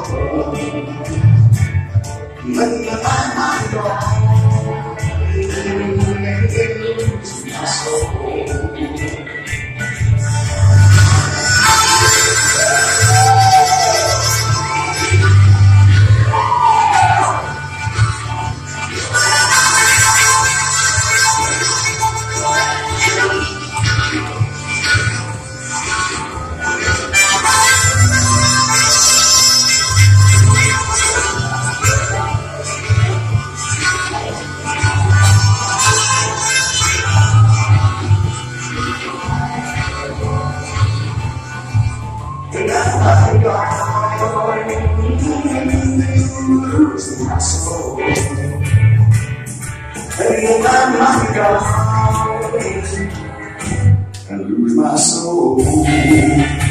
When you find my door, lose my soul. When I'm gone, lose my soul. When I'm gone, and lose my soul.